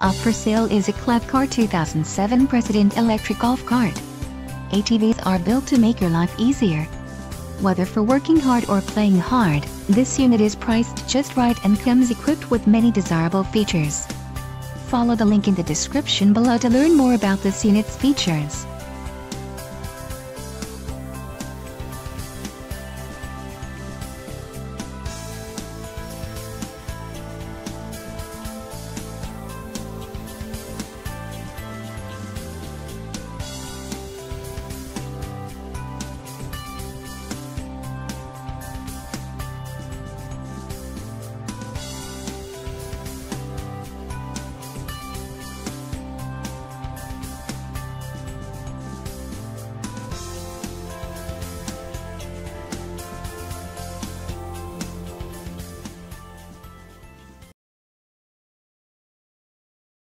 Up for sale is a Club Car 2007 Precedent electric golf cart. ATVs are built to make your life easier. Whether for working hard or playing hard, this unit is priced just right and comes equipped with many desirable features. Follow the link in the description below to learn more about this unit's features.